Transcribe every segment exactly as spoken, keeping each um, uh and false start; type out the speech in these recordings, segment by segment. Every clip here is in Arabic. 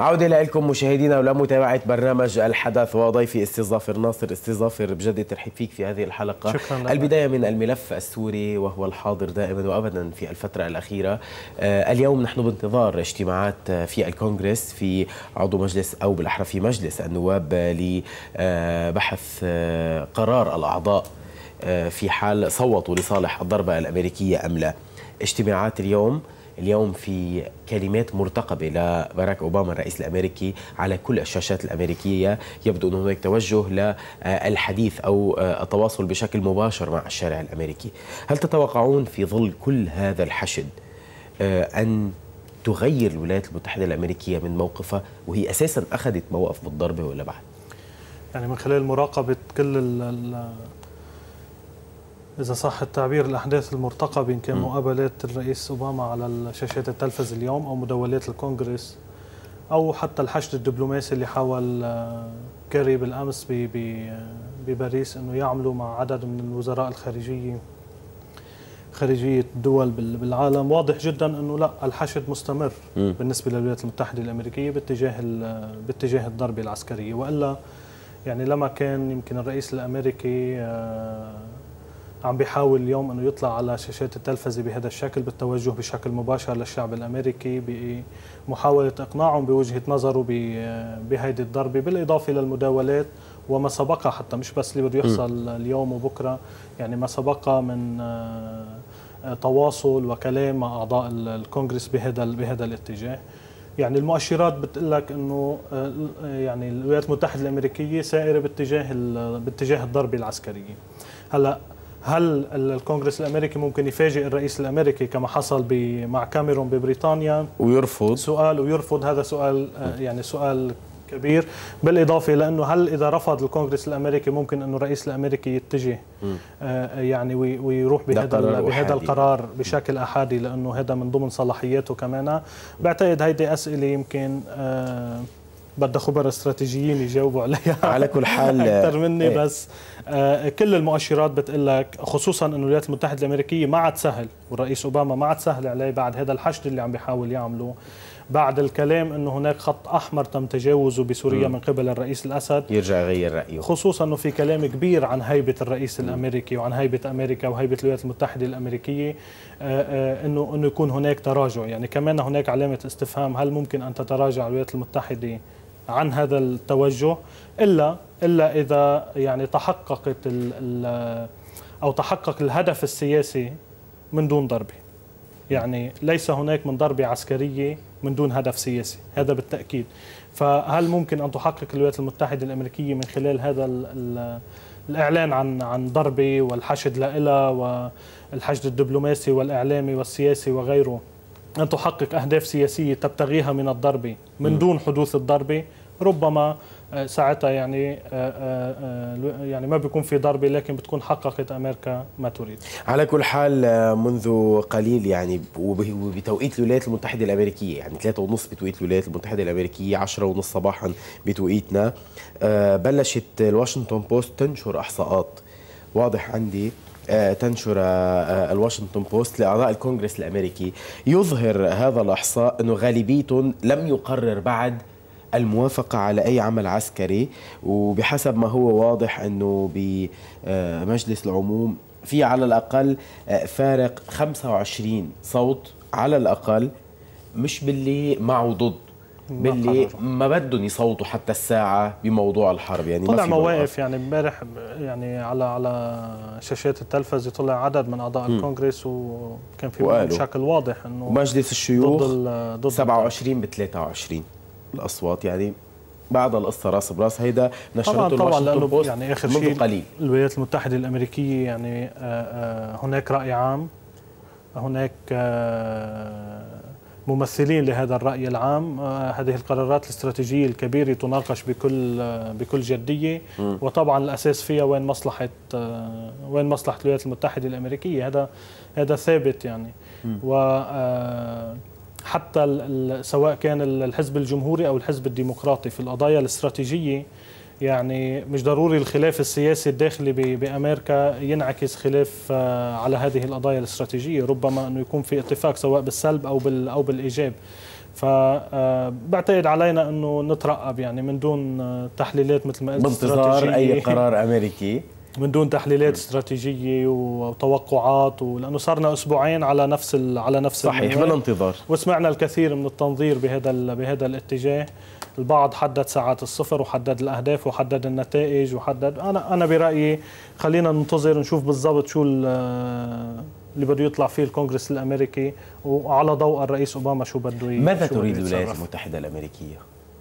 عودة لكم مشاهدينا ولمتابعة برنامج الحدث وضيفي أستاذ ظافر ناصر. أستاذ ظافر بجد الترحيب فيك في هذه الحلقة. شكرا. البداية من الملف السوري وهو الحاضر دائما وأبدا في الفترة الأخيرة. آه اليوم نحن بانتظار اجتماعات في الكونغرس في عضو مجلس أو بالأحرى في مجلس النواب لبحث آه قرار الأعضاء آه في حال صوتوا لصالح الضربة الأمريكية أم لا. اجتماعات اليوم اليوم في كلمات مرتقبة لباراك أوباما الرئيس الأمريكي على كل الشاشات الأمريكية. يبدو أن هناك توجه للحديث أو التواصل بشكل مباشر مع الشارع الأمريكي. هل تتوقعون في ظل كل هذا الحشد أن تغير الولايات المتحدة الأمريكية من موقفها وهي أساسا أخذت موقف بالضربة ولا بعد؟ يعني من خلال مراقبة كل ال إذا صح التعبير الأحداث المرتقبة، إن كان مقابلات الرئيس أوباما على شاشات التلفزة اليوم أو مداولات الكونغرس أو حتى الحشد الدبلوماسي اللي حاول كيري بالأمس بباريس أنه يعملوا مع عدد من الوزراء الخارجية خارجية الدول بالعالم، واضح جدا أنه لا، الحشد مستمر م. بالنسبة للولايات المتحدة الأمريكية باتجاه باتجاه الضربة العسكرية. وإلا يعني لما كان يمكن الرئيس الأمريكي عم بيحاول اليوم انه يطلع على شاشات التلفزه بهذا الشكل بالتوجه بشكل مباشر للشعب الامريكي بمحاوله اقناعهم بوجهه نظره بهيدي الضربه، بالاضافه للمداولات وما سبقها، حتى مش بس اللي بده يحصل اليوم وبكره، يعني ما سبقها من تواصل وكلام مع اعضاء الكونغرس بهذا بهذا الاتجاه. يعني المؤشرات بتقول لك انه يعني الولايات المتحده الامريكيه سائره باتجاه باتجاه الضربه العسكريه. هلا هل الكونغرس الامريكي ممكن يفاجئ الرئيس الامريكي كما حصل مع كاميرون ببريطانيا ويرفض سؤال ويرفض هذا سؤال يعني سؤال كبير، بالاضافه لانه هل اذا رفض الكونغرس الامريكي ممكن انه الرئيس الامريكي يتجه يعني ويروح بهذا بهذا القرار بشكل احادي، لانه هذا من ضمن صلاحياته كمان. بعتقد هيدي اسئله يمكن بدها خبراء استراتيجيين يجاوبوا عليها على كل حال اكثر مني. ايه. بس آه كل المؤشرات بتقول لك، خصوصا انه الولايات المتحده الامريكيه ما عاد سهل، والرئيس اوباما ما عاد سهل عليه بعد هذا الحشد اللي عم بيحاول يعمله، بعد الكلام انه هناك خط احمر تم تجاوزه بسوريا م. من قبل الرئيس الاسد، يرجع يغير رايه، خصوصا انه في كلام كبير عن هيبه الرئيس م. الامريكي وعن هيبه امريكا وهيبه الولايات المتحده الامريكيه، آه آه انه انه يكون هناك تراجع. يعني كمان هناك علامه استفهام، هل ممكن ان تتراجع الولايات المتحده عن هذا التوجه الا الا اذا يعني تحققت ال ال او تحقق الهدف السياسي من دون ضربه. يعني ليس هناك من ضربه عسكريه من دون هدف سياسي، هذا بالتاكيد. فهل ممكن ان تحقق الولايات المتحده الامريكيه من خلال هذا ال ال الاعلان عن عن ضربه والحشد لها والحشد الدبلوماسي والاعلامي والسياسي وغيره، أن تحقق أهداف سياسية تبتغيها من الضربة من دون حدوث الضربة؟ ربما ساعتها يعني يعني ما بيكون في ضربة، لكن بتكون حققت أمريكا ما تريد. على كل حال منذ قليل يعني وبتوقيت الولايات المتحدة الأمريكية، يعني ثلاثة ونص بتوقيت الولايات المتحدة الأمريكية، عشرة ونص صباحا بتوقيتنا، بلشت الواشنطن بوست تنشر إحصاءات. واضح عندي تنشر الواشنطن بوست لأعضاء الكونغرس الأمريكي يظهر هذا الإحصاء أنه غالبيتهم لم يقرر بعد الموافقة على أي عمل عسكري، وبحسب ما هو واضح أنه بمجلس العموم في على الأقل فارق خمسة وعشرين صوت على الأقل، مش باللي معه ضد، باللي ما بدهم يصوتوا حتى الساعة بموضوع الحرب. يعني طلع مواقف، يعني امبارح يعني على على شاشات التلفزة طلع عدد من أعضاء م. الكونغرس وكان في بشكل واضح أنه مجلس الشيوخ ضد ضد سبعة وعشرين ب ثلاثة وعشرين الأصوات. يعني بعد القصة راس براس. هيدا نشرته الواشنطن بوست يعني آخر منذ قليل. الولايات المتحدة الأمريكية يعني هناك رأي عام، هناك ممثلين لهذا الرأي العام، هذه القرارات الاستراتيجية الكبيرة تناقش بكل بكل جدية، م. وطبعا الأساس فيها وين مصلحة وين مصلحة الولايات المتحدة الأمريكية، هذا هذا ثابت يعني. و حتى سواء كان الحزب الجمهوري أو الحزب الديمقراطي في القضايا الاستراتيجية، يعني مش ضروري الخلاف السياسي الداخلي بأمريكا ينعكس خلاف على هذه القضايا الاستراتيجية، ربما أنه يكون في اتفاق سواء بالسلب أو أو بالإيجاب. فبعتقد علينا انه نترقب يعني من دون تحليلات مثل ما قلت بانتظار اي قرار امريكي، من دون تحليلات استراتيجيه وتوقعات، ولانه صارنا اسبوعين على نفس على نفس صحيح بالانتظار، وسمعنا الكثير من التنظير بهذا بهذا الاتجاه. البعض حدد ساعات الصفر وحدد الاهداف وحدد النتائج وحدد انا انا برايي خلينا ننتظر نشوف بالضبط شو اللي بده يطلع فيه الكونغرس الامريكي، وعلى ضوء الرئيس اوباما شو بده. ماذا تريد الولايات المتحده الامريكيه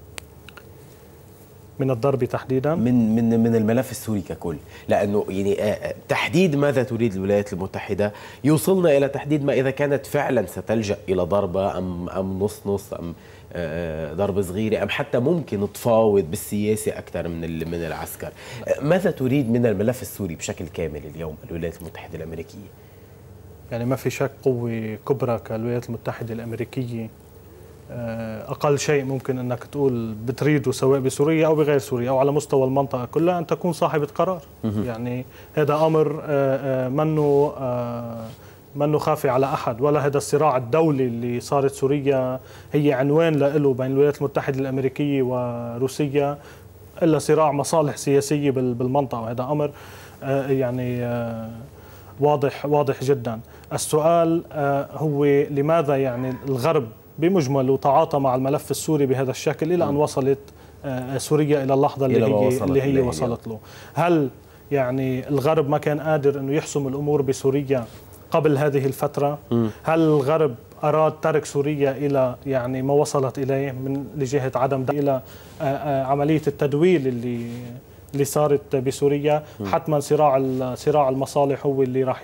من الضرب تحديدا؟ من من من الملف السوري ككل، لانه يعني تحديد ماذا تريد الولايات المتحده يوصلنا الى تحديد ما اذا كانت فعلا ستلجا الى ضربه ام ام نص نص ام ضربه صغيره ام حتى ممكن تفاوض بالسياسه اكثر من من العسكر. ماذا تريد من الملف السوري بشكل كامل اليوم الولايات المتحده الامريكيه؟ يعني ما في شك قوه كبرى كالولايات المتحده الامريكيه أقل شيء ممكن أنك تقول بتريده سواء بسوريا أو بغير سوريا أو على مستوى المنطقة كلها أن تكون صاحبة قرار. يعني هذا أمر منه منه خافي على أحد، ولا هذا الصراع الدولي اللي صارت سوريا هي عنوان له بين الولايات المتحدة الأمريكية وروسيا إلا صراع مصالح سياسية بالمنطقة، وهذا أمر يعني واضح واضح جدا. السؤال هو لماذا يعني الغرب بمجمل تعاطى مع الملف السوري بهذا الشكل إلى أن وصلت سوريا إلى اللحظة اللي هي اللي هي وصلت له؟ هل يعني الغرب ما كان قادر أنه يحسم الأمور بسوريا قبل هذه الفترة؟ هل الغرب أراد ترك سوريا إلى يعني ما وصلت إليه من لجهة عدم إلى عملية التدويل اللي اللي صارت بسوريا؟ حتما صراع صراع المصالح هو اللي راح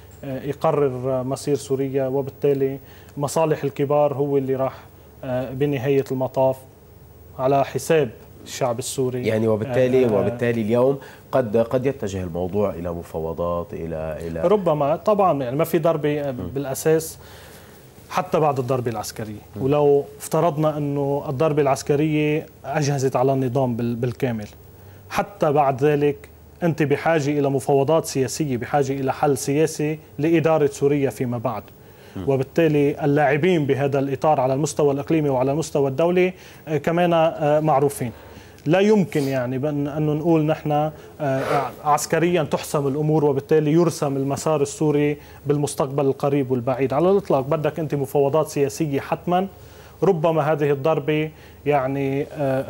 يقرر مصير سوريا، وبالتالي مصالح الكبار هو اللي راح بنهاية المطاف على حساب الشعب السوري. يعني وبالتالي آه وبالتالي اليوم قد قد يتجه الموضوع الى مفاوضات الى الى ربما طبعا يعني ما في ضربه بالاساس حتى بعد الضربه العسكريه، ولو افترضنا انه الضربه العسكريه اجهزت على النظام بالكامل، حتى بعد ذلك انت بحاجه الى مفاوضات سياسيه، بحاجه الى حل سياسي لاداره سوريا فيما بعد. وبالتالي اللاعبين بهذا الإطار على المستوى الإقليمي وعلى المستوى الدولي كمان معروفين. لا يمكن يعني أن نقول نحن عسكريا تحسم الأمور وبالتالي يرسم المسار السوري بالمستقبل القريب والبعيد على الإطلاق. بدك أنت مفاوضات سياسية حتما. ربما هذه الضربة يعني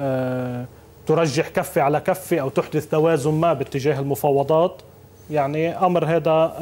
ترجح كفة على كفة أو تحدث توازن ما باتجاه المفاوضات. يعني أمر هذا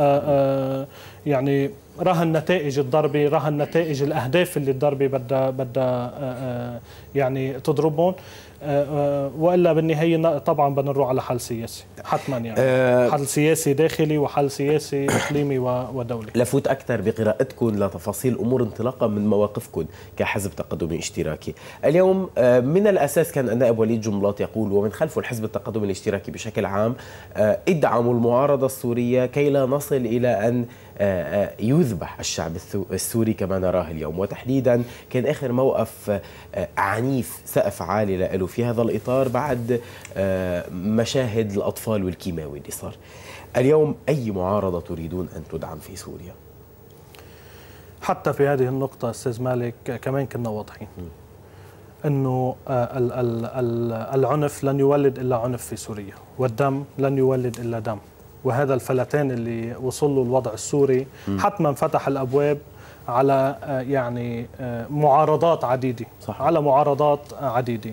يعني رهن نتائج الضربة، رهن نتائج الأهداف اللي الضربة بدها بدها يعني تضربهم، والا بالنهايه طبعا بدنا نروح على حل سياسي حتما، يعني أه حل سياسي داخلي وحل سياسي اقليمي ودولي. لفوت اكثر بقراءتكم لتفاصيل الامور انطلاقا من مواقفكم كحزب تقدمي اشتراكي. اليوم من الاساس كان النائب وليد جنبلاط يقول ومن خلفه الحزب التقدمي الاشتراكي بشكل عام ادعموا المعارضه السوريه كي لا نصل الى ان يذبح الشعب السوري كما نراه اليوم، وتحديدا كان اخر موقف عنيف سقف عالي له في هذا الإطار بعد مشاهد الأطفال والكيماوي اللي صار. اليوم أي معارضة تريدون أن تدعم في سوريا؟ حتى في هذه النقطة أستاذ مالك كمان كنا واضحين أنه العنف لن يولد إلا عنف في سوريا، والدم لن يولد إلا دم، وهذا الفلتان اللي وصل له الوضع السوري حتما فتح الأبواب على يعني معارضات عديدة. صح. على معارضات عديدة،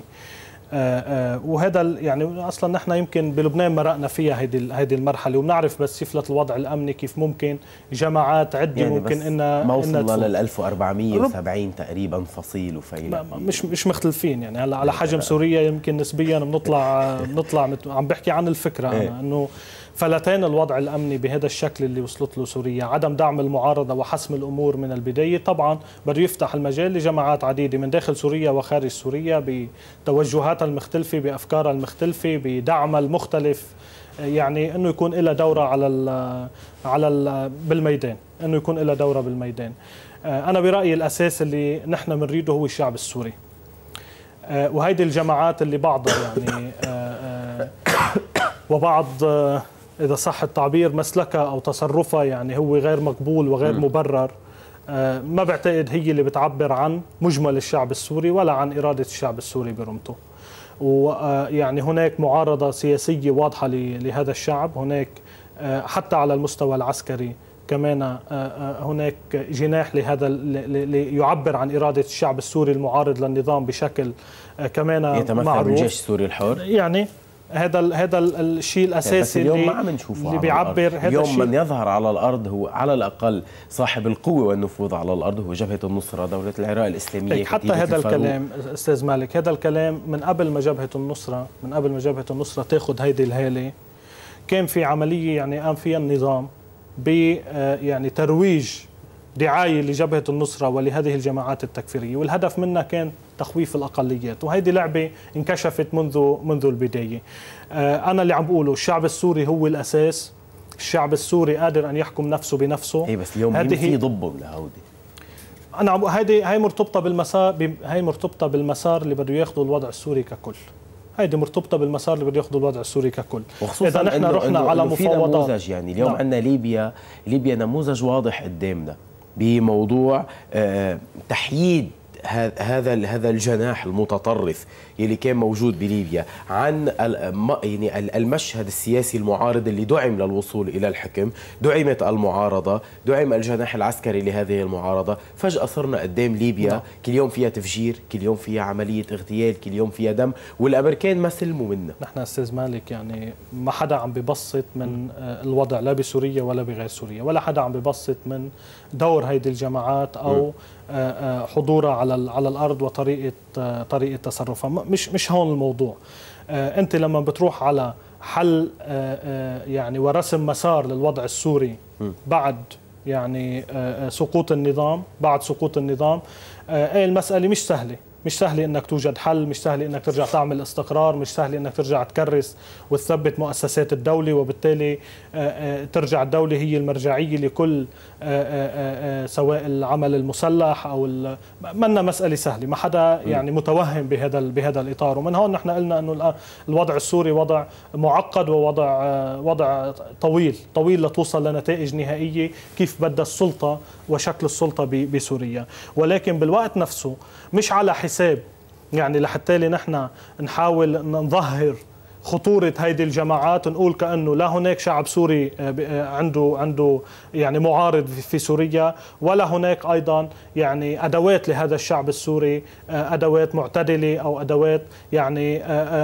وهذا يعني اصلا نحن يمكن بلبنان مرقنا فيها هيدي هيدي المرحله، وبنعرف بس يفلة الوضع الامني كيف ممكن جماعات عده يعني ممكن انها ما وصلنا لل ألف وأربعمية وسبعين تقريبا فصيل وفيل، مش مش مختلفين يعني هلا على حجم سوريا يمكن نسبيا بنطلع بنطلع عم بحكي عن الفكره انا انه فلتان الوضع الامني بهذا الشكل اللي وصلت له سوريا، عدم دعم المعارضه وحسم الامور من البدايه، طبعا بده يفتح المجال لجماعات عديده من داخل سوريا وخارج سوريا بتوجهاتها المختلفه، بافكارها المختلفه، بدعمها المختلف، يعني انه يكون لها دوره على ال على ال بالميدان، انه يكون لها دوره بالميدان. انا برايي الاساس اللي نحن بنريده هو الشعب السوري، وهيدي الجماعات اللي بعضها يعني وبعض إذا صح التعبير مسلكها أو تصرفها يعني هو غير مقبول وغير م. مبرر، ما بعتقد هي اللي بتعبر عن مجمل الشعب السوري ولا عن إرادة الشعب السوري برمته. ويعني هناك معارضة سياسية واضحة لهذا الشعب، هناك حتى على المستوى العسكري كمان هناك جناح لهذا ليعبر عن إرادة الشعب السوري المعارض للنظام بشكل كمان يتمثل بالجيش السوري الحر. يعني هذا هذا الشيء الاساسي اليوم اللي ما عم نشوفه اللي بيعبر هذا اليوم من يظهر على الارض هو على الاقل صاحب القوه والنفوذ على الارض هو جبهه النصره، دوله العراق الاسلاميه. حتى هذا الكلام استاذ مالك، هذا الكلام من قبل ما جبهه النصره من قبل ما جبهه النصره تاخذ هيدي الهاله كان في عمليه يعني قام فيها النظام ب يعني ترويج دعاية لجبهة النصرة ولهذه الجماعات التكفيرية، والهدف منها كان تخويف الأقليات، وهذه لعبة انكشفت منذ منذ البداية. أنا اللي عم بقوله الشعب السوري هو الأساس، الشعب السوري قادر أن يحكم نفسه بنفسه. إيه بس اليوم هذه في ضبهم لهودي. أنا عم هذه هي مرتبطة بالمسار هي مرتبطة بالمسار اللي بده ياخذه الوضع السوري ككل. هيدي مرتبطة بالمسار اللي بده ياخذه الوضع السوري ككل. وخصوصا إذا نحن رحنا على مفاوضات يعني اليوم نعم. عندنا ليبيا ليبيا نموذج واضح قدامنا بموضوع تحييد هذا هذا الجناح المتطرف يلي كان موجود بليبيا عن يعني المشهد السياسي المعارض اللي دعم للوصول الى الحكم، دعمت المعارضه، دعم الجناح العسكري لهذه المعارضه، فجاه صرنا قدام ليبيا نعم. كل يوم فيها تفجير، كل يوم فيها عمليه اغتيال، كل يوم فيها دم، والامريكان ما سلموا منا. نحن استاذ مالك يعني ما حدا عم ببسط من الوضع لا بسوريا ولا بغير سوريا، ولا حدا عم ببسط من دور هيدي الجماعات او م. حضورها على على الارض وطريقه طريقه تصرفها. مش مش هون الموضوع. انت لما بتروح على حل يعني ورسم مسار للوضع السوري بعد يعني سقوط النظام، بعد سقوط النظام المساله مش سهله، مش سهل انك توجد حل، مش سهل انك ترجع تعمل استقرار، مش سهل انك ترجع تكرس وتثبت مؤسسات الدوله، وبالتالي ترجع الدوله هي المرجعيه لكل سواء العمل المسلح او منا مساله سهله، ما حدا يعني متوهم بهذا بهذا الاطار. ومن هون نحن قلنا انه الوضع السوري وضع معقد ووضع وضع طويل طويل لتوصل لنتائج نهائيه كيف بدها السلطه وشكل السلطه بسوريا، ولكن بالوقت نفسه مش على حساب يعني لحتى نحن نحاول نظهر خطورة هيدي الجماعات ونقول كأنه لا هناك شعب سوري عنده عنده يعني معارض في سوريا، ولا هناك أيضا يعني أدوات لهذا الشعب السوري، أدوات معتدلة أو أدوات يعني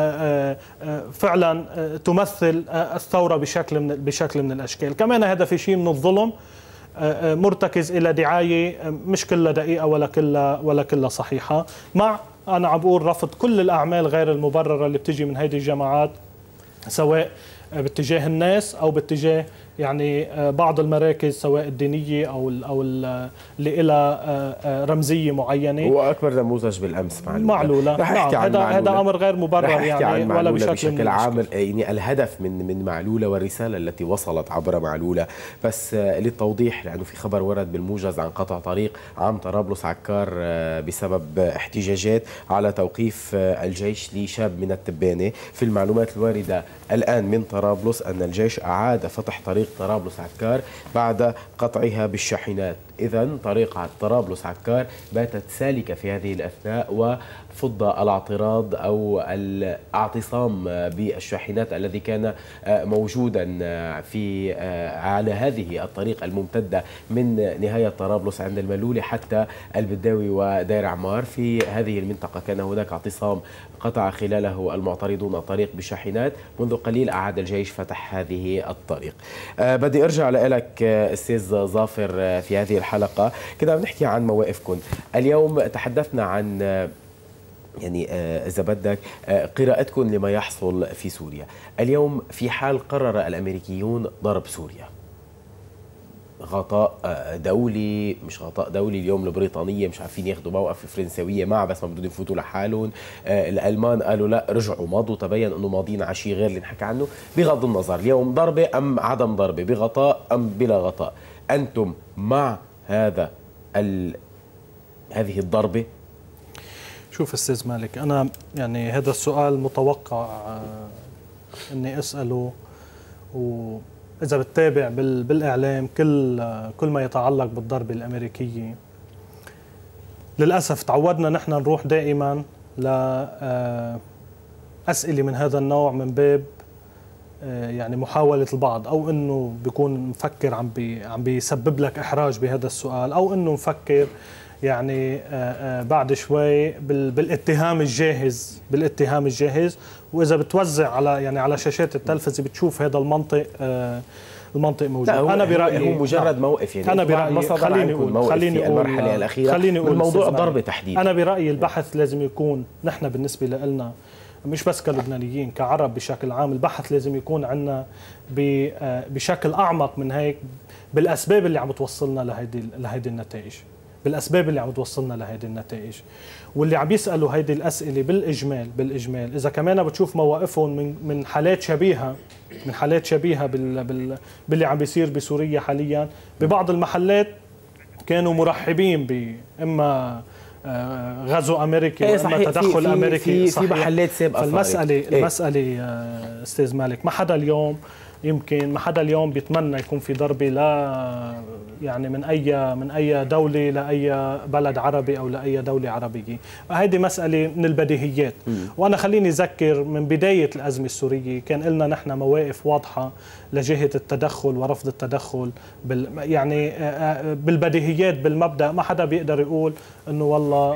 فعلا تمثل الثورة بشكل من بشكل من الأشكال. كمان هذا في شيء من الظلم مرتكز إلى دعاية مش كلها دقيقة ولا كلها ولا كلها صحيحة، مع أنا عم بقول رفض كل الأعمال غير المبررة اللي بتجي من هيدي الجماعات سواء باتجاه الناس أو باتجاه يعني بعض المراكز سواء الدينية أو ال أو ال اللي لها رمزية معينة. هو أكبر نموذج بالأمس معلولة. معلولة. نعم هذا هذا أمر غير مبرر يعني ولا بشكل, بشكل عام. يعني الهدف من من معلولة والرسالة التي وصلت عبر معلولة. بس للتوضيح لأنه في خبر ورد بالموجز عن قطع طريق عام طرابلس عكار بسبب احتجاجات على توقيف الجيش لشاب من التبانة. في المعلومات الواردة الآن من طرابلس أن الجيش أعاد فتح طريق طرابلس عكار بعد قطعها بالشاحنات. إذا طريق طرابلس عكار باتت سالكة في هذه الأثناء، وفض الاعتراض أو الاعتصام بالشاحنات الذي كان موجودا في على هذه الطريق الممتدة من نهاية طرابلس عند الملولة حتى البداوي ودير عمار. في هذه المنطقة كان هناك اعتصام قطع خلاله المعترضون الطريق بشاحنات. منذ قليل أعاد الجيش فتح هذه الطريق. أه بدي أرجع لك أستاذ ظافر في هذه الحلقة. كنا بنحكي عن مواقفكم اليوم، تحدثنا عن يعني إذا بدك قراءتكم لما يحصل في سوريا اليوم. في حال قرر الأمريكيون ضرب سوريا، غطاء دولي مش غطاء دولي، اليوم البريطانية مش عارفين ياخذوا موقف، الفرنسوية مع بس ما بدهم يفوتوا لحالهم، الألمان قالوا لا رجعوا مضوا، تبين أنه ماضيين على شيء غير اللي نحكي عنه. بغض النظر اليوم ضربة أم عدم ضربة، بغطاء أم بلا غطاء، أنتم مع هذا ال... هذه الضربة؟ شوف أستاذ مالك، أنا يعني هذا السؤال متوقع أني أسأله، و إذا بتتابع بالإعلام كل كل ما يتعلق بالضربة الأمريكية، للأسف تعودنا نحن نروح دائما لأسئلة من هذا النوع من باب يعني محاولة البعض، أو إنه بيكون مفكر عم بي عم بيسبب لك إحراج بهذا السؤال، أو إنه مفكر يعني بعد شوي بالاتهام الجاهز بالاتهام الجاهز وإذا بتوزع على يعني على شاشات التلفزة بتشوف هذا المنطق المنطق موجود. أنا برأيي هو مجرد موقف، يعني أنا برأيي خليني أقول خليني في المرحلة الأخيرة خليني أقول الموضوع ضرب تحديد. أنا برأيي البحث لازم يكون نحن بالنسبة لنا مش بس كلبنانيين، كعرب بشكل عام، البحث لازم يكون عندنا بشكل أعمق من هيك بالأسباب اللي عم توصلنا لهيدي لهيدي النتائج، بالأسباب اللي عم توصلنا لهيدي النتائج. واللي عم يسألوا هيدي الأسئلة بالإجمال بالإجمال إذا كمان بتشوف مواقفهم من من حالات شبيهة من حالات شبيهة بال بال باللي عم بيصير بسوريا حاليا، ببعض المحلات كانوا مرحبين بإما غزو أمريكي وإما تدخل في أمريكي. في, في محلات سابقة. فالمسألة إيه؟ المسألة أستاذ مالك، ما حدا اليوم يمكن ما حدا اليوم بيتمنى يكون في ضربة لا يعني من أي من أي دولة لأي بلد عربي أو لأي دولة عربية. هذه مسألة من البديهيات. م. وأنا خليني أذكر من بداية الأزمة السورية كان لنا نحن مواقف واضحة لجهة التدخل ورفض التدخل بال يعني بالبديهيات بالمبدأ. ما حدا بيقدر يقول إنه والله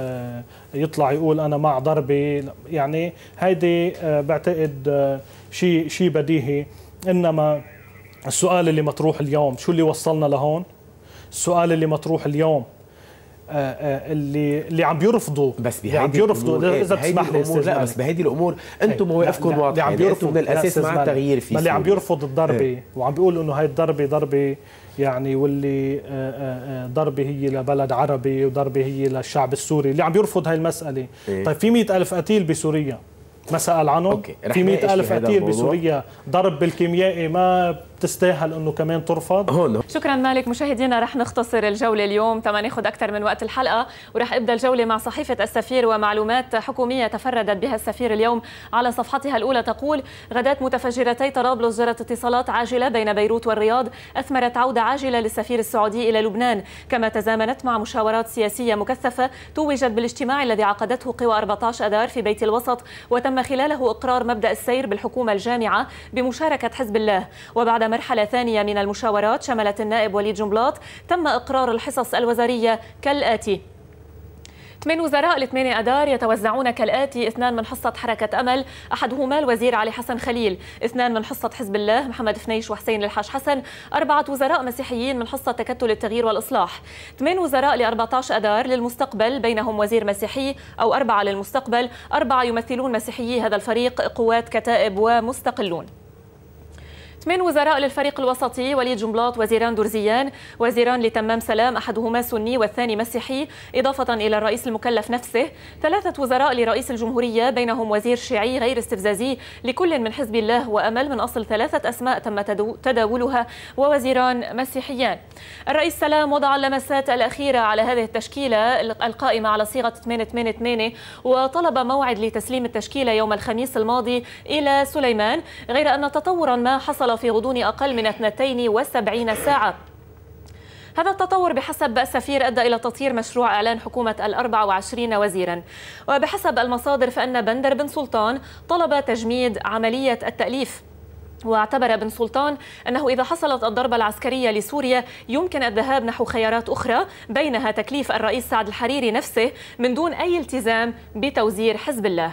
يطلع يقول أنا مع ضربة، يعني هيدي بعتقد شيء شيء بديهي. إنما السؤال اللي مطروح اليوم شو اللي وصلنا لهون؟ السؤال اللي مطروح اليوم آآ آآ اللي اللي عم بيرفضوا بس بهيدي عم بيرفضوا اذا بتسمح لي استاذ. لا بس بهيدي الامور انتم مواقفكم واضحه، عم بيرفضوا من الاساس مع التغيير في اللي عم بيرفض الضربه ايه؟ وعم بيقول انه هاي الضربه ضربه يعني واللي آآ ضربه هي لبلد عربي وضربه هي للشعب السوري، اللي عم بيرفض هاي المساله. ايه؟ طيب في مئة ألف قتيل بسوريا ما سأل عنهم؟ في مئة ألف قتيل بسوريا، ضرب بالكيميائي ما بتستاهل انه كمان ترفض؟ هون. شكرا مالك. مشاهدينا رح نختصر الجوله اليوم تما ناخذ اكثر من وقت الحلقه، ورح ابدا الجوله مع صحيفه السفير ومعلومات حكوميه تفردت بها السفير اليوم. على صفحتها الاولى تقول: غداة متفجرتي طرابلس جرت اتصالات عاجله بين بيروت والرياض اثمرت عوده عاجله للسفير السعودي الى لبنان، كما تزامنت مع مشاورات سياسيه مكثفه توجت بالاجتماع الذي عقدته قوى أربعة عشر اذار في بيت الوسط، وتم خلاله اقرار مبدا السير بالحكومه الجامعه بمشاركه حزب الله. وبعد مرحلة ثانية من المشاورات شملت النائب وليد جنبلاط تم إقرار الحصص الوزارية كالآتي: ثمان وزراء لثمانية أذار يتوزعون كالآتي: اثنان من حصة حركة أمل أحدهما الوزير علي حسن خليل، اثنان من حصة حزب الله محمد فنيش وحسين الحاج حسن، أربعة وزراء مسيحيين من حصة تكتل التغيير والإصلاح، ثمان وزراء ل أربعة عشر أذار للمستقبل بينهم وزير مسيحي أو أربعة للمستقبل، أربعة يمثلون مسيحيي هذا الفريق قوات كتائب ومستقلون. ثمان وزراء للفريق الوسطي وليد جنبلاط وزيران درزيان، وزيران لتمام سلام أحدهما سني والثاني مسيحي إضافة إلى الرئيس المكلف نفسه، ثلاثة وزراء لرئيس الجمهورية بينهم وزير شيعي غير استفزازي لكل من حزب الله وأمل من أصل ثلاثة أسماء تم تداولها، ووزيران مسيحيان. الرئيس سلام وضع اللمسات الأخيرة على هذه التشكيلة القائمة على صيغة ثمانية ثمانية ثمانية، وطلب موعد لتسليم التشكيلة يوم الخميس الماضي إلى سليمان، غير أن تطورا ما حصل في غضون أقل من اثنتين وسبعين ساعة. هذا التطور بحسب السفير أدى إلى تطوير مشروع إعلان حكومة الأربع وعشرين وزيرا. وبحسب المصادر فإن بندر بن سلطان طلب تجميد عملية التأليف، واعتبر بن سلطان أنه إذا حصلت الضربة العسكرية لسوريا يمكن الذهاب نحو خيارات أخرى، بينها تكليف الرئيس سعد الحريري نفسه من دون أي التزام بتوزير حزب الله.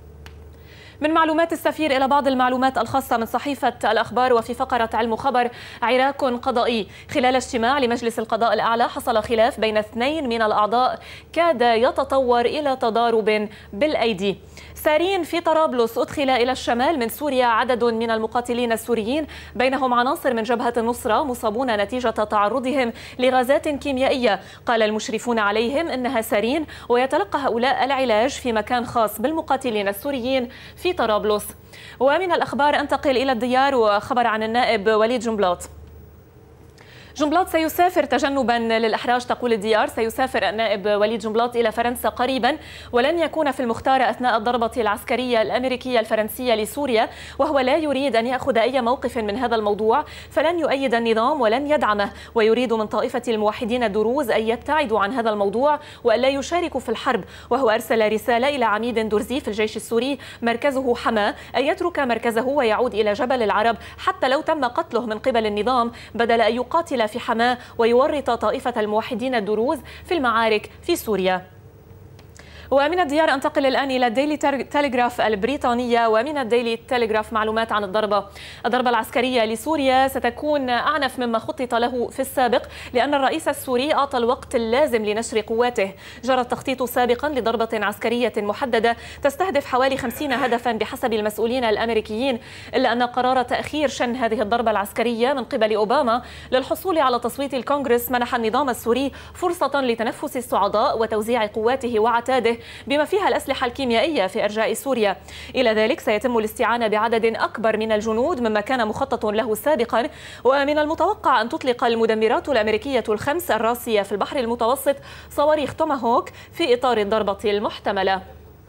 من معلومات السفير إلى بعض المعلومات الخاصة من صحيفة الأخبار. وفي فقرة علم خبر: عراك قضائي. خلال اجتماع لمجلس القضاء الأعلى حصل خلاف بين اثنين من الأعضاء كاد يتطور إلى تضارب بالأيدي. سارين في طرابلس: أدخل إلى الشمال من سوريا عدد من المقاتلين السوريين بينهم عناصر من جبهة النصرة مصابون نتيجة تعرضهم لغازات كيميائية. قال المشرفون عليهم إنها سارين، ويتلقى هؤلاء العلاج في مكان خاص بالمقاتلين السوريين في طرابلس. ومن الأخبار أنتقل إلى الديار وخبر عن النائب وليد جنبلاط. جنبلاط سيسافر تجنبا للإحراج، تقول الديار. سيسافر النائب وليد جنبلاط إلى فرنسا قريبا، ولن يكون في المختار أثناء الضربة العسكرية الأمريكية الفرنسية لسوريا، وهو لا يريد أن يأخذ أي موقف من هذا الموضوع، فلن يؤيد النظام ولن يدعمه، ويريد من طائفة الموحدين الدروز أن يبتعدوا عن هذا الموضوع وأن لا يشاركوا في الحرب. وهو أرسل رسالة إلى عميد درزي في الجيش السوري مركزه حماة أن يترك مركزه ويعود إلى جبل العرب حتى لو تم قتله من قبل النظام، بدل أن يقاتل في حماة ويورط طائفة الموحدين الدروز في المعارك في سوريا. ومن الديار أنتقل الآن إلى الديلي تيليغراف البريطانية، ومن الديلي تيليغراف معلومات عن الضربة الضربة العسكرية لسوريا ستكون أعنف مما خطط له في السابق، لأن الرئيس السوري أعطى الوقت اللازم لنشر قواته. جرى التخطيط سابقا لضربة عسكرية محددة تستهدف حوالي خمسين هدفا بحسب المسؤولين الأمريكيين، إلا أن قرار تأخير شن هذه الضربة العسكرية من قبل أوباما للحصول على تصويت الكونغرس منح النظام السوري فرصة لتنفس الصعداء وتوزيع قواته وعتاده بما فيها الأسلحة الكيميائية في أرجاء سوريا. إلى ذلك سيتم الاستعانة بعدد أكبر من الجنود مما كان مخطط له سابقا، ومن المتوقع أن تطلق المدمرات الأمريكية الخمس الراسية في البحر المتوسط صواريخ توماهوك في إطار الضربة المحتملة.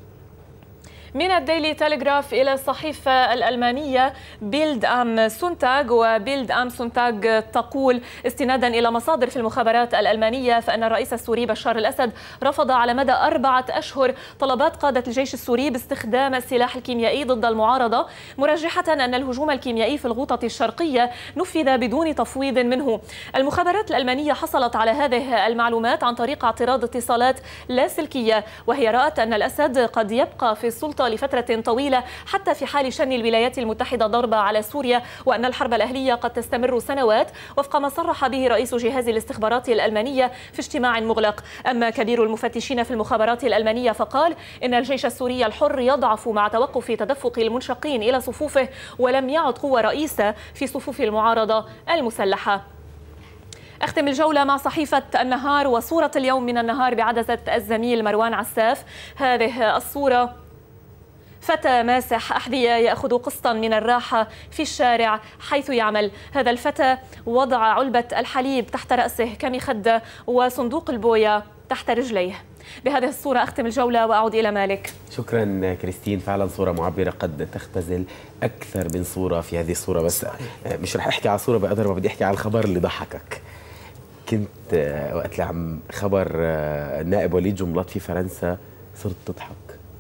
من الديلي تيليغراف إلى الصحيفة الألمانية بيلد أم سونتاغ، وبيلد أم سونتاغ تقول استنادا إلى مصادر في المخابرات الألمانية فإن الرئيس السوري بشار الأسد رفض على مدى أربعة أشهر طلبات قادة الجيش السوري باستخدام السلاح الكيميائي ضد المعارضة، مرجحة أن الهجوم الكيميائي في الغوطة الشرقية نفذ بدون تفويض منه. المخابرات الألمانية حصلت على هذه المعلومات عن طريق اعتراض اتصالات لاسلكية، وهي رأت أن الأسد قد يبقى في السلطة لفترة طويلة حتى في حال شن الولايات المتحدة ضربة على سوريا، وأن الحرب الأهلية قد تستمر سنوات وفق ما صرح به رئيس جهاز الاستخبارات الألمانية في اجتماع مغلق. أما كبير المفتشين في المخابرات الألمانية فقال إن الجيش السوري الحر يضعف مع توقف تدفق المنشقين إلى صفوفه، ولم يعد قوة رئيسة في صفوف المعارضة المسلحة. أختم الجولة مع صحيفة النهار وصورة اليوم من النهار بعدسة الزميل مروان عساف. هذه الصورة: فتى ماسح أحذية يأخذ قسطا من الراحة في الشارع حيث يعمل. هذا الفتى وضع علبة الحليب تحت رأسه كمخدة وصندوق البويا تحت رجليه. بهذه الصورة أختم الجولة وأعود إلى مالك. شكرا كريستين، فعلا صورة معبرة قد تختزل أكثر من صورة في هذه الصورة، بس مش رح أحكي على الصورة بقدر ما بدي أحكي على الخبر اللي ضحكك. كنت وقت اللي عم خبر النائب وليد جنبلاط في فرنسا صرت تضحك.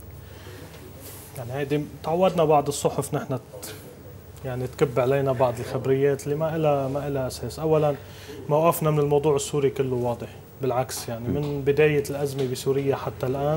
يعني هيدي تعودنا بعض الصحف نحن يعني تكب علينا بعض الخبريات اللي ما لها ما لها اساس. اولا موقفنا من الموضوع السوري كله واضح، بالعكس يعني من بدايه الازمه بسوريا حتى الان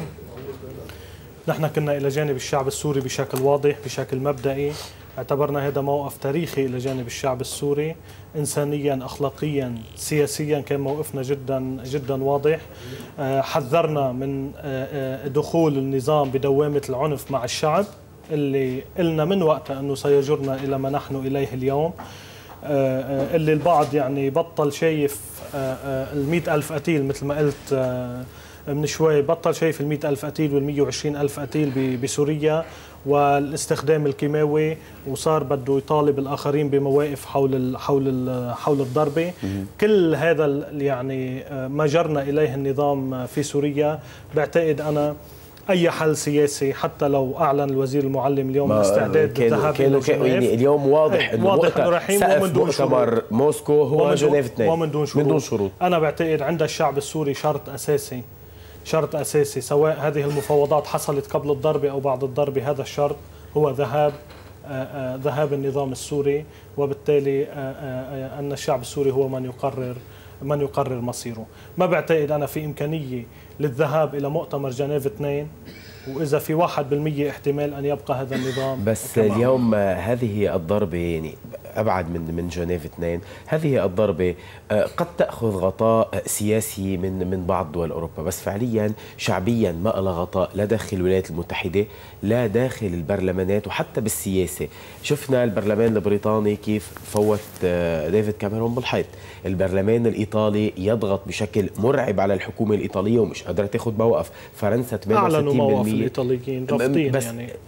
نحن كنا الى جانب الشعب السوري بشكل واضح بشكل مبدئي. اعتبرنا هذا موقف تاريخي الى جانب الشعب السوري، انسانيا اخلاقيا سياسيا كان موقفنا جدا جدا واضح. حذرنا من دخول النظام بدوامه العنف مع الشعب اللي قلنا من وقتها انه سيجرنا الى ما نحن اليه اليوم، اللي البعض يعني بطل شايف المئة ألف قتيل مثل ما قلت من شوي، بطل شايف المئة ألف قتيل والمئة وعشرين ألف قتيل بسوريا والاستخدام الكيماوي، وصار بده يطالب الاخرين بمواقف حول ال حول ال حول الضربه. كل هذا يعني ما جرنا اليه النظام في سوريا. بعتقد انا اي حل سياسي حتى لو اعلن الوزير المعلم اليوم استعداد للذهاب الى جنيف، يعني اليوم واضح انه واضح انه رايحين ومن دون مؤتمر موسكو هو جنيف اثنين ومن دون شروط. من دون شروط. انا بعتقد عند الشعب السوري شرط اساسي شرط أساسي، سواء هذه المفاوضات حصلت قبل الضربة أو بعد الضربة، هذا الشرط هو ذهاب ذهاب النظام السوري، وبالتالي أن الشعب السوري هو من يقرر من يقرر مصيره. ما بعتقد أنا في إمكانية للذهاب إلى مؤتمر جنيف اثنين وإذا في واحد بالمية احتمال أن يبقى هذا النظام. بس اليوم هذه الضربة يعني أبعد من من جنيف اثنين، هذه الضربة قد تأخذ غطاء سياسي من من بعض دول أوروبا، بس فعليا شعبيا ما لها غطاء لا داخل الولايات المتحدة لا داخل البرلمانات وحتى بالسياسة. شفنا البرلمان البريطاني كيف فوت ديفيد كاميرون بالحيط، البرلمان الإيطالي يضغط بشكل مرعب على الحكومة الإيطالية ومش قادرة تاخذ موقف، فرنسا ثمانية وستين بالمئة أعلنوا موقف الإيطاليين رافضين بس يعني إيه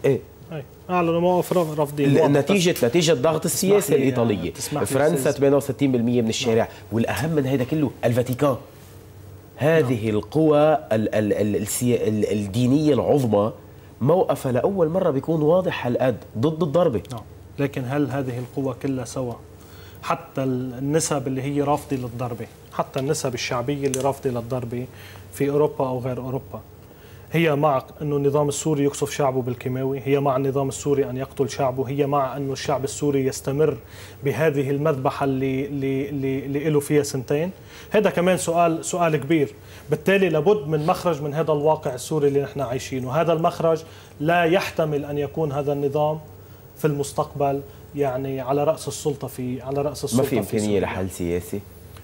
أي. اعلنوا موقف رفضي نتيجه نتيجه الضغط السياسي الايطاليه. فرنسا ثمانية وستين بالمئة من الشارع. نعم. والاهم من هذا كله الفاتيكان، هذه نعم. القوى ال ال ال ال الدينيه العظمى موقفها لاول مره بيكون واضح هالقد ضد الضربه. نعم. لكن هل هذه القوى كلها سوا؟ حتى النسب اللي هي رافضه للضربه، حتى النسب الشعبيه اللي رافضه للضربه في اوروبا او غير اوروبا، هي مع أنه النظام السوري يقصف شعبه بالكيماوي، هي مع النظام السوري أن يقتل شعبه، هي مع أنه الشعب السوري يستمر بهذه المذبحة اللي, اللي, اللي له فيها سنتين. هذا كمان سؤال سؤال كبير. بالتالي لابد من مخرج من هذا الواقع السوري اللي نحن عايشينه. وهذا المخرج لا يحتمل أن يكون هذا النظام في المستقبل يعني على رأس السلطة في على رأس السلطة. ما في إمكانية لحل سياسي؟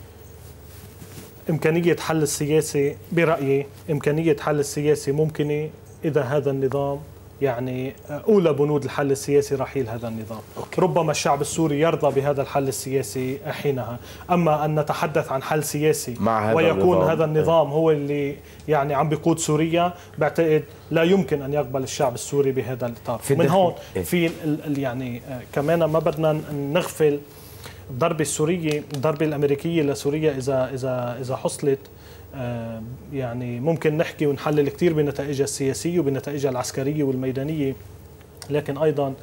إمكانية حل السياسي برأيي إمكانية حل السياسي ممكنة إذا هذا النظام يعني أولى بنود الحل السياسي رحيل هذا النظام. أوكي. ربما الشعب السوري يرضى بهذا الحل السياسي حينها. أما أن نتحدث عن حل سياسي مع هذا ويكون النظام. هذا النظام هو اللي يعني عم بيقود سوريا، بعتقد لا يمكن أن يقبل الشعب السوري بهذا الإطار. من هون في يعني كمان ما بدنا نغفل الضربة السورية، الضربة الأمريكية لسوريا إذا إذا إذا حصلت يعني ممكن نحكي ونحلل كثير بنتائجها السياسية وبنتائجها العسكرية والميدانية، لكن أيضا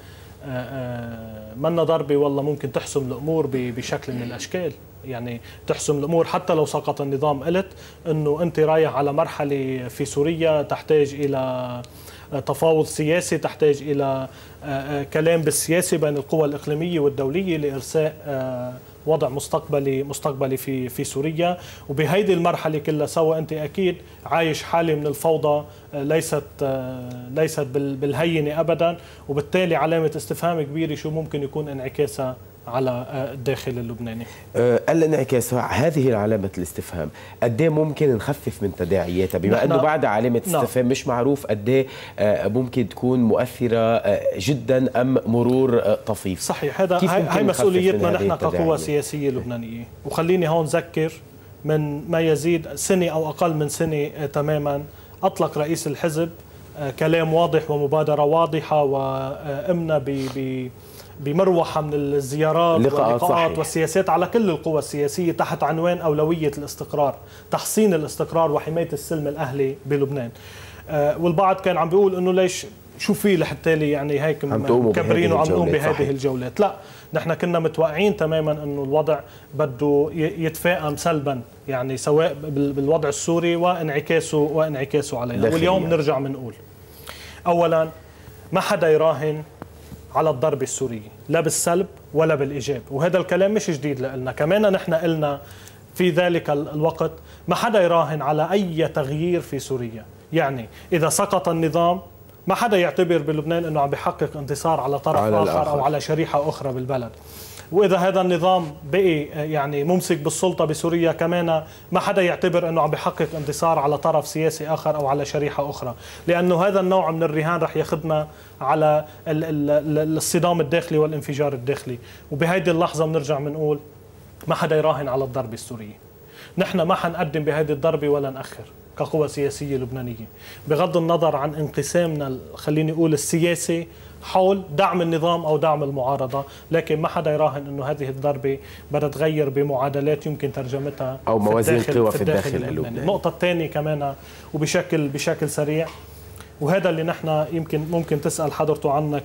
منا ضربة والله ممكن تحسم الأمور بشكل من الأشكال. يعني تحسم الأمور حتى لو سقط النظام. قلت أنه أنت رايح على مرحلة في سوريا تحتاج إلى تفاوض سياسي، تحتاج إلى كلام بالسياسي بين القوى الإقليمية والدولية لإرساء وضع مستقبلي مستقبلي في في سوريا. وبهيدي المرحلة كلها سوا أنت أكيد عايش حالة من الفوضى ليست ليست بالهينة أبدا، وبالتالي علامة استفهام كبيرة شو ممكن يكون انعكاسها على الداخل اللبناني. الانعكاس هذه العلامة الاستفهام قد ايه ممكن نخفف من تداعياتها، بما انه بعد علامة استفهام مش معروف قد ايه ممكن تكون مؤثرة جدا ام مرور طفيف. صحيح. هذا هاي مسؤوليتنا نحن كقوى سياسية لبنانية. وخليني هون ذكر من ما يزيد سنة او اقل من سنة تماما اطلق رئيس الحزب كلام واضح ومبادرة واضحة وامنا ب بمروحة من الزيارات واللقاءات والسياسات على كل القوى السياسية تحت عنوان أولوية الاستقرار، تحصين الاستقرار وحماية السلم الأهلي بلبنان. آه والبعض كان عم بيقول إنه ليش شو في لحتى لي يعني هيك مكبرين وعم نقوم بهذه الجولات. لا، نحن كنا متوقعين تماما إنه الوضع بده يتفاقم سلبا، يعني سواء بالوضع السوري وانعكاسه وانعكاسه علينا. واليوم نرجع بنقول أولا ما حدا يراهن على الضربة السورية لا بالسلب ولا بالإيجاب، وهذا الكلام مش جديد لنا. كمان نحن قلنا في ذلك الوقت ما حدا يراهن على أي تغيير في سوريا. يعني إذا سقط النظام ما حدا يعتبر بلبنان أنه عم بيحقق انتصار على طرف على آخر الآخر. أو على شريحة أخرى بالبلد. وإذا هذا النظام بقي يعني ممسك بالسلطة بسوريا كمان ما حدا يعتبر أنه عم بيحقق انتصار على طرف سياسي آخر أو على شريحة أخرى، لأنه هذا النوع من الرهان رح ياخذنا على الصدام الداخلي والانفجار الداخلي. وبهيدي اللحظة بنرجع بنقول ما حدا يراهن على الضربة السورية. نحن ما حنقدم بهذه الضربة ولا نأخر كقوى سياسية لبنانية، بغض النظر عن انقسامنا خليني أقول السياسي حول دعم النظام أو دعم المعارضة، لكن ما حدا يراهن أنه هذه الضربة بدها تغير بمعادلات يمكن ترجمتها أو موازين قوى في الداخل اللبناني. النقطة الثانية كمان وبشكل بشكل سريع، وهذا اللي نحن يمكن ممكن تسأل حضرته عنك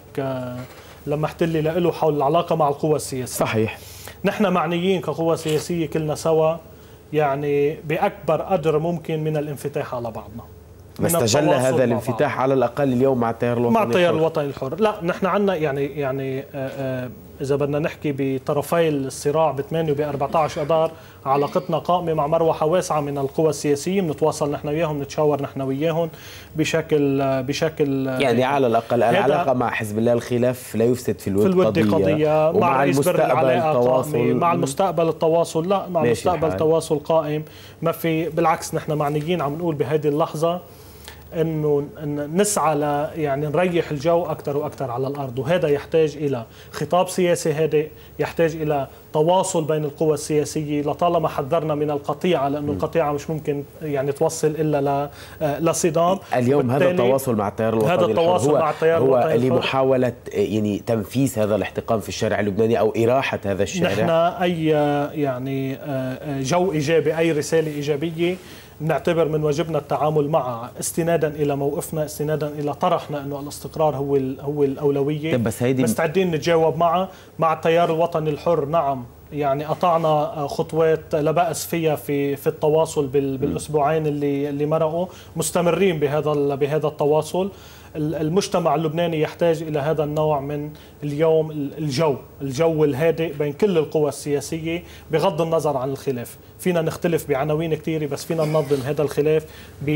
لما احتلي له حول العلاقة مع القوى السياسية. صحيح. نحن معنيين كقوى سياسية كلنا سوا يعني بأكبر قدر ممكن من الانفتاح على بعضنا. نستجل هذا الانفتاح على الأقل اليوم مع التيار الوطني مع التيار الوطني الحر. لا، نحن عندنا يعني يعني آآ إذا بدنا نحكي بطرفي الصراع ب ثمانية وب أربعة عشر أذار علاقتنا قائمة مع مروحة واسعة من القوى السياسية، بنتواصل نحن وياهم، نتشاور نحن وياهم بشكل بشكل يعني على الأقل العلاقة مع حزب الله الخلاف لا يفسد في الود, في الود قضية, قضية مع المستقبل التواصل مع المستقبل التواصل لا مع المستقبل التواصل قائم. ما في بالعكس نحن معنيين عم نقول بهذه اللحظة انه نسعى ل يعني نريح الجو اكثر واكثر على الارض، وهذا يحتاج الى خطاب سياسي هادئ، يحتاج الى تواصل بين القوى السياسيه. لطالما حذرنا من القطيعه، لانه القطيعه مش ممكن يعني توصل الا لصدام. اليوم هذا التواصل مع التيار الوطني هذا التواصل هو مع التيار هو الوطني لمحاوله يعني تنفيذ هذا الاحتقان في الشارع اللبناني او اراحه هذا الشارع. نحن اي يعني جو ايجابي، اي رساله ايجابيه نعتبر من واجبنا التعامل معها استنادا الى موقفنا، استنادا الى طرحنا انه الاستقرار هو هو الاولويه. بس هيدي مستعدين نتجاوب معها. مع التيار الوطني الحر نعم، يعني قطعنا خطوات لا بأس فيها في في التواصل بالاسبوعين اللي اللي مرقوا، مستمرين بهذا بهذا التواصل. المجتمع اللبناني يحتاج إلى هذا النوع من اليوم الجو الجو الهادئ بين كل القوى السياسية بغض النظر عن الخلاف. فينا نختلف بعناوين كثيرة، بس فينا ننظم هذا الخلاف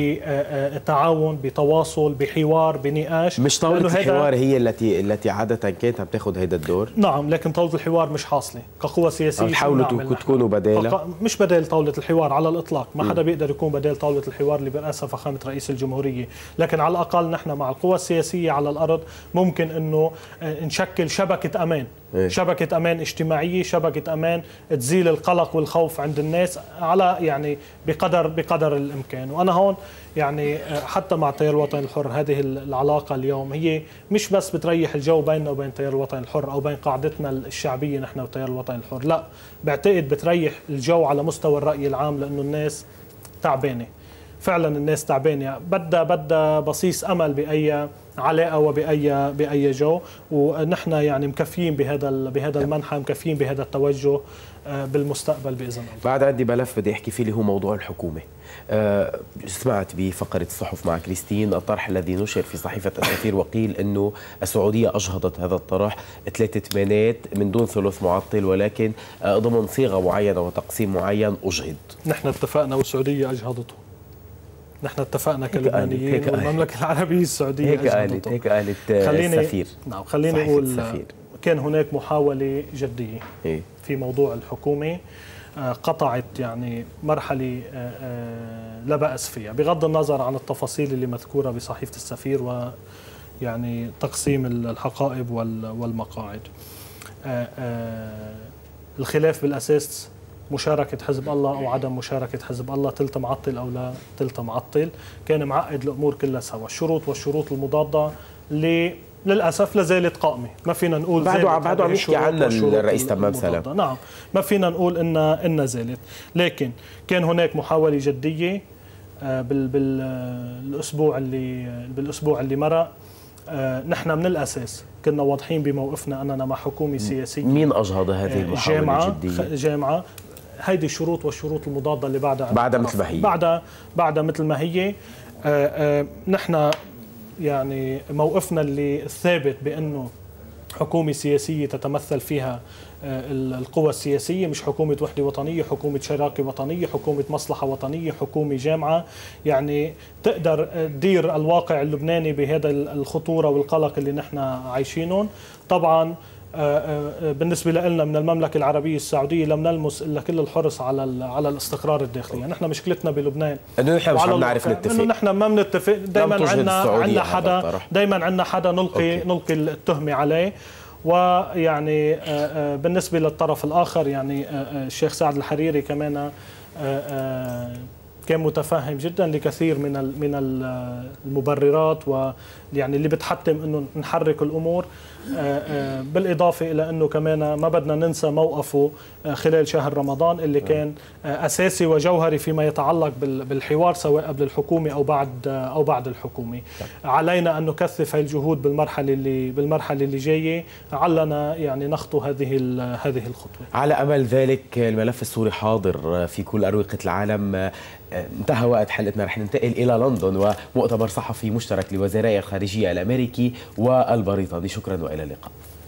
بتعاون، بتواصل، بحوار، بنقاش. مش طاولة الحوار هي التي التي عادة كانت عم تاخذ هذا الدور؟ نعم، لكن طاولة الحوار مش حاصلة كقوى سياسية. حاولوا تكونوا بدالة؟ مش بدال طاولة الحوار على الإطلاق، ما حدا بيقدر يكون بدال طاولة الحوار اللي برأسها فخامة رئيس الجمهورية، لكن على الأقل نحن مع القوى السياسية على الأرض ممكن أنه نشكل شبكة أمان. إيه؟ شبكة أمان اجتماعية، شبكة أمان تزيل القلق والخوف عند الناس على يعني بقدر بقدر الإمكان. وأنا هون يعني حتى مع التيار الوطني الحر هذه العلاقة اليوم هي مش بس بتريح الجو بيننا وبين التيار الوطني الحر أو بين قاعدتنا الشعبية نحن والتيار الوطني الحر، لا، بعتقد بتريح الجو على مستوى الرأي العام، لأنه الناس تعبانة فعلا. الناس تعبانة، بدها بدها بصيص أمل بأي علاقة وبأي بأي جو، ونحن يعني مكفيين بهذا بهذا المنحى، مكفيين بهذا التوجه بالمستقبل بإذن الله. بعد عندي ملف بدي أحكي فيه اللي هو موضوع الحكومة. أه سمعت بفقرة الصحف مع كريستين الطرح الذي نشر في صحيفة السفير، وقيل أنه السعودية أجهضت هذا الطرح ثلاثة ثمانيات من دون ثلث معطل، ولكن ضمن صيغة معينة وتقسيم معين أجهض. نحن اتفقنا والسعودية أجهضته. نحن اتفقنا كلبنانيين والمملكة العربية السعودية هيك قالت هيك قالت السفير. نعم، خليني أقول كان هناك محاولة جدية إيه؟ في موضوع الحكومة، قطعت يعني مرحلة لا بأس فيها بغض النظر عن التفاصيل اللي مذكورة بصحيفة السفير ويعني تقسيم الحقائب والمقاعد. الخلاف بالأساس مشاركة حزب الله أو عدم مشاركة حزب الله، تلت معطل أو لا تلت معطل، كان معقد الأمور كلها سوا. الشروط والشروط المضادة اللي للأسف لازالت قائمة، ما فينا نقول بعده بعده عم يحكي عنها الرئيس تمام سلام. نعم، ما فينا نقول إن إن زالت، لكن كان هناك محاولة جدية بال بالأسبوع اللي بالأسبوع اللي مرق. نحن من الأساس كنا واضحين بموقفنا أننا مع حكومة سياسية. مين أجهض هذه المحاولة الجدية؟ جامعة. هيدي الشروط والشروط المضادة اللي بعدها بعدها مثل ما هي بعدها بعدها مثل ما هي. نحن يعني موقفنا اللي الثابت بأنه حكومة سياسية تتمثل فيها القوى السياسية، مش حكومة وحدة وطنية، حكومة شراكة وطنية، حكومة مصلحة وطنية، حكومة جامعة يعني تقدر تدير الواقع اللبناني بهذا الخطورة والقلق اللي نحن عايشينهم. طبعا بالنسبة لنا من المملكة العربية السعودية لم نلمس إلا كل الحرص على على الاستقرار الداخلي. يعني نحن مشكلتنا بلبنان إنه نحن مش عم نعرف نتفق، إنه نحن ما بنتفق، دائما عندنا عندنا حدا دائما عندنا حدا نلقي أوكي. نلقي التهمة عليه. ويعني بالنسبة للطرف الآخر يعني الشيخ سعد الحريري كمان كان متفهم جدا لكثير من من المبررات ويعني اللي بتحتم انه نحرك الامور، بالاضافه الى انه كمان ما بدنا ننسى موقفه خلال شهر رمضان اللي كان اساسي وجوهري فيما يتعلق بالحوار سواء قبل الحكومه او بعد او بعد الحكومه. علينا ان نكثف هاي الجهود بالمرحله اللي بالمرحله اللي جايه، علنا يعني نخطو هذه هذه الخطوه. على امل ذلك الملف السوري حاضر في كل اروقه العالم. انتهى وقت حلقتنا، رح ننتقل إلى لندن ومؤتمر صحفي مشترك لوزراء الخارجية الأمريكي والبريطاني. شكرا وإلى اللقاء.